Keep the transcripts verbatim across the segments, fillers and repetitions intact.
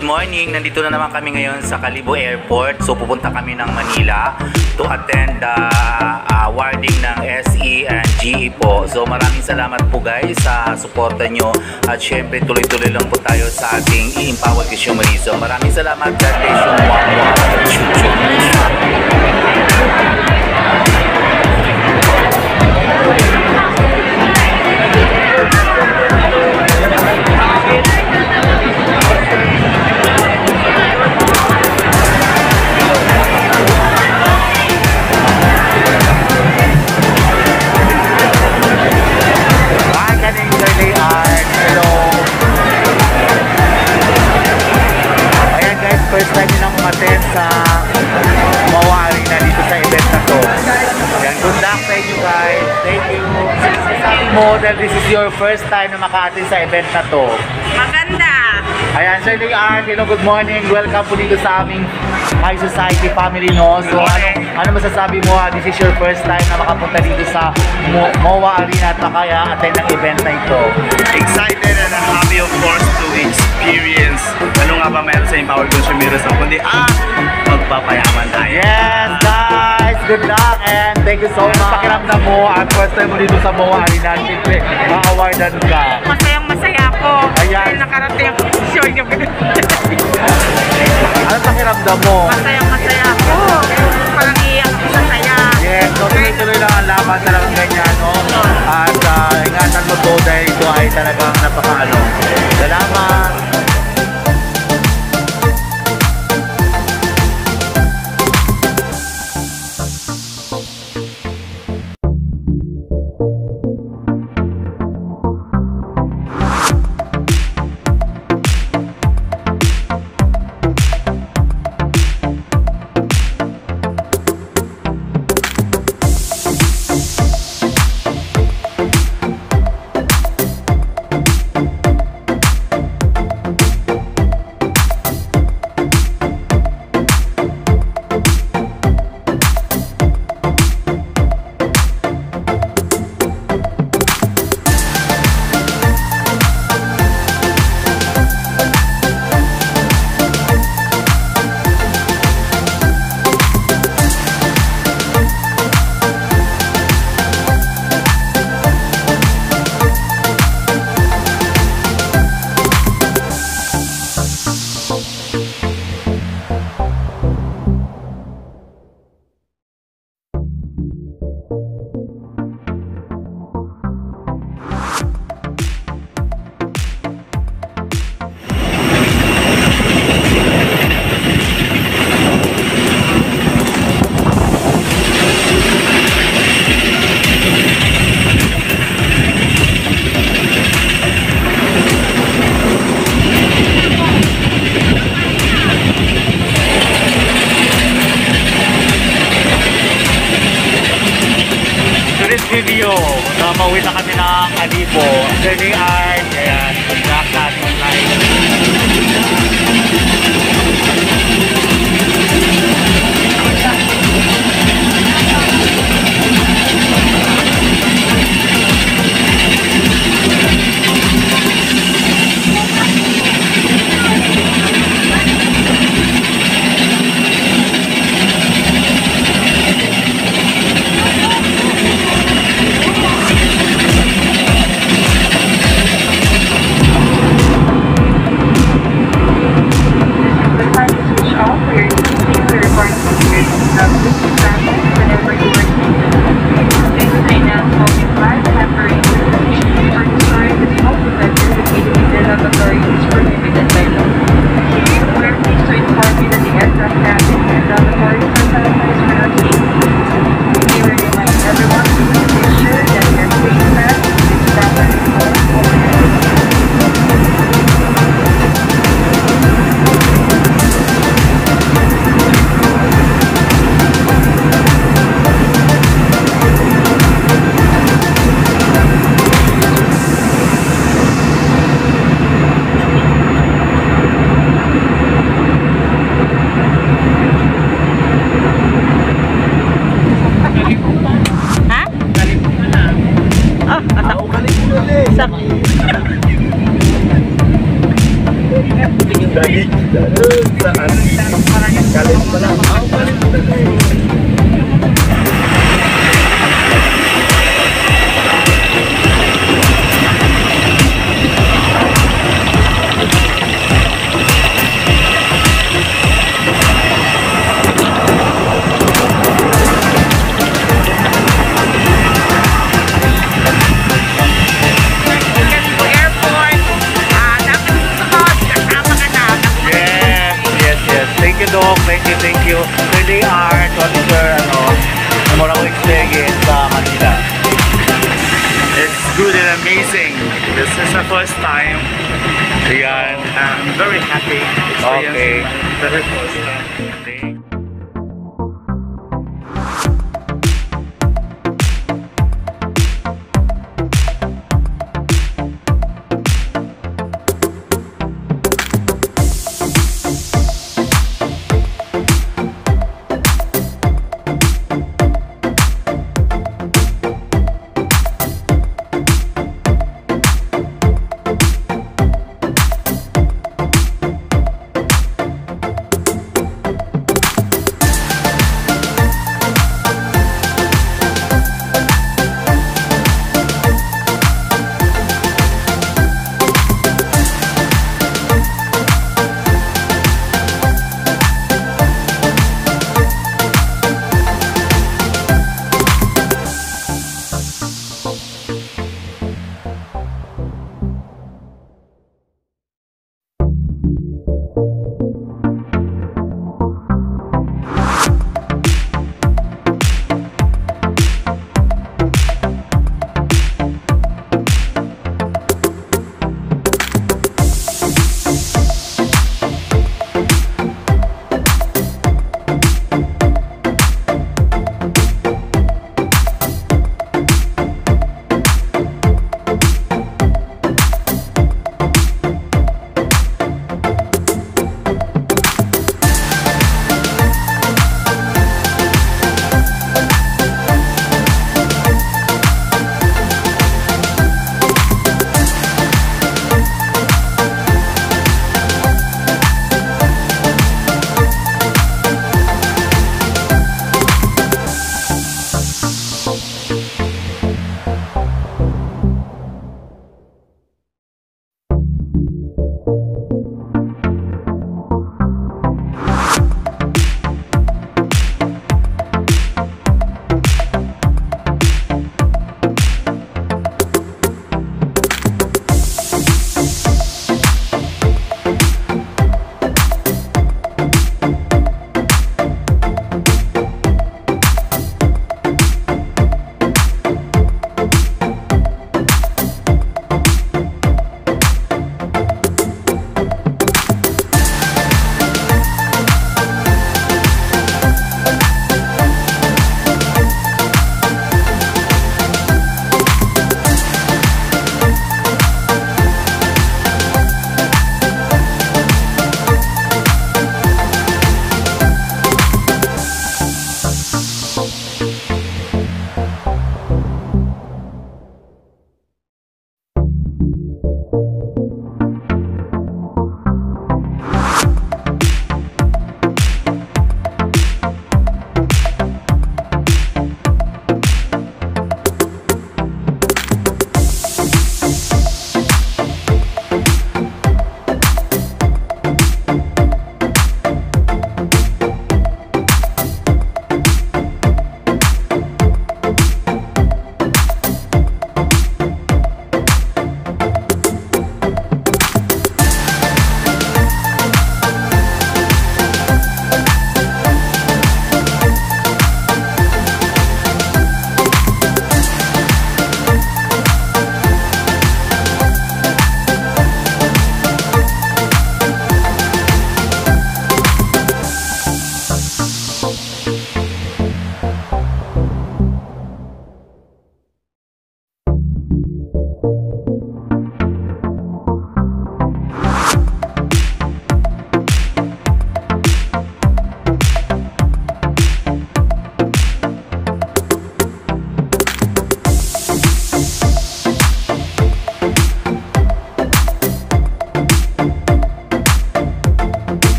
good morning. Nandito na naman kami ngayon sa Kalibo Airport. So pupunta kami ng Manila to attend the uh, uh, awarding ng S E and G E po. So maraming salamat po guys sa suporta nyo. At syempre tuloy-tuloy lang po tayo sa ating i-empower consumerism. Maraming salamat. God bless you. First time nilang umattend sa Moa Arena dito sa event na to. Yan, good luck sa inyo guys. Thank you. Sabi mo that this is your first time na maka-attend sa event na to. Maganda. Ayan, Sir Leon, hello, good morning. Welcome po dito sa aming High Society family, no? So, ano, ano masasabi mo? This is your first time na makapunta dito sa Mo Moa Arena at makaya-attend ng event na ito. Excited and I'm happy of course to experience ano nga ba mayroon sa Empower Consumerism kundi ah, magpapayaman tayo. Yes guys, good luck and thank you so much. Pakiramdam mo at first time mo dito sa Moa Arena, siyempre ma-awardan ka. Masayang masaya ako. Ayan. Nakarating ako sa show niyo. Ano pakiramdam mo? Masayang masaya ako. Parang iyak ako sa saya. Yes, so tuloy-tuloy lang ang laban talagang ganyan, no? At uh, ingatan mo to dahil ito ay talagang napaka-ano. Salamat! Video na mauwi na kami ng Kalibo. Turning art, ayan, black hat online. Dali. Saan? Kalit pala. Cebu Airport. Ah, dapat susunod. Kasama ka na. Yes, yes, yes. Thank you, Doc. Thank you, thank you. Really are to officer, ano, na mo lang experience sa Manila. It's good and amazing. This is the first time. Ayan. I'm very happy. Okay. The very first time.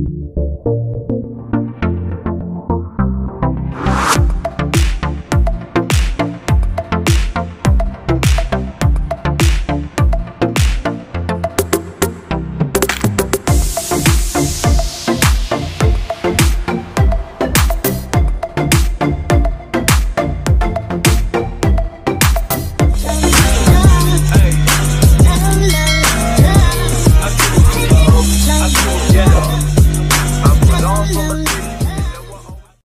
Bye!